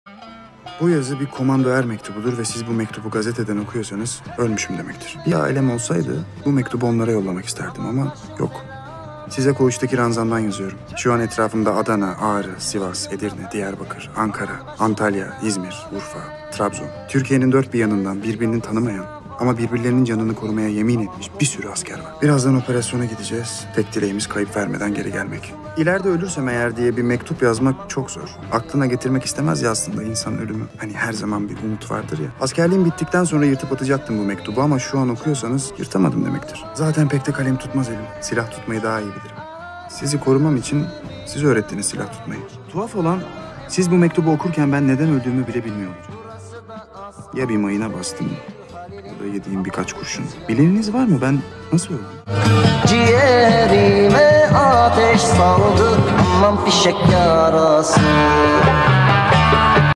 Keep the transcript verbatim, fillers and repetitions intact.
Bu yazı bir komando er mektubudur ve siz bu mektubu gazeteden okuyorsanız ölmüşüm demektir. Bir ailem olsaydı bu mektubu onlara yollamak isterdim ama yok. Size koğuştaki ranzamdan yazıyorum. Şu an etrafımda Adana, Ağrı, Sivas, Edirne, Diyarbakır, Ankara, Antalya, İzmir, Urfa, Trabzon. Türkiye'nin dört bir yanından birbirini tanımayan ama birbirlerinin canını korumaya yemin etmiş bir sürü asker var. Birazdan operasyona gideceğiz. Tek dileğimiz kayıp vermeden geri gelmek. İleride ölürsem eğer diye bir mektup yazmak çok zor. Aklına getirmek istemez ya aslında insan ölümü. Hani her zaman bir umut vardır ya. Askerliğim bittikten sonra yırtıp atacaktım bu mektubu ama şu an okuyorsanız yırtamadım demektir. Zaten pek de kalem tutmaz elim. Silah tutmayı daha iyi bilirim. Sizi korumam için siz öğrettiniz silah tutmayı. Tuhaf olan siz bu mektubu okurken ben neden öldüğümü bile bilmiyor olacağım. Ya bir mayına bastım ya da yediğim birkaç kurşun. Bileniniz var mı? Ben nasıl öldüm? Ciğerime ateş saldı, aman fişek yarası.